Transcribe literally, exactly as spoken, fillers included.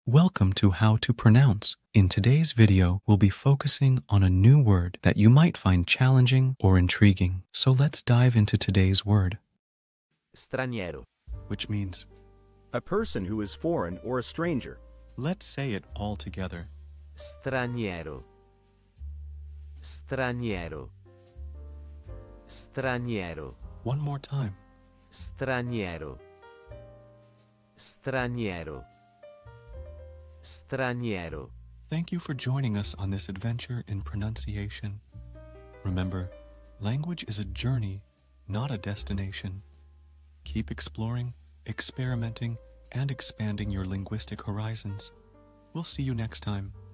Welcome to How to Pronounce. In today's video, we'll be focusing on a new word that you might find challenging or intriguing. So let's dive into today's word. Straniero. Which means, a person who is foreign or a stranger. let's say it all together. Straniero. Straniero. Straniero. One more time. Straniero. Straniero. Straniero. Thank you for joining us on this adventure in pronunciation. Remember, language is a journey, not a destination. Keep exploring, experimenting, and expanding your linguistic horizons. We'll see you next time.